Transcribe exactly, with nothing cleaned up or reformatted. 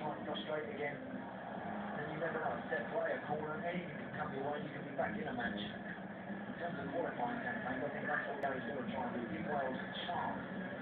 try and frustrate again. Then you never know, a set play, a corner, anything can come your way, you can be back in a match. In terms of qualifying campaigns, I think that's what Gary's going to try and do. Give Wales a chance